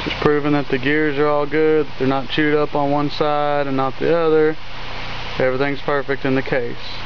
Just proving that the gears are all good, they're not chewed up on one side and not the other. Everything's perfect in the case.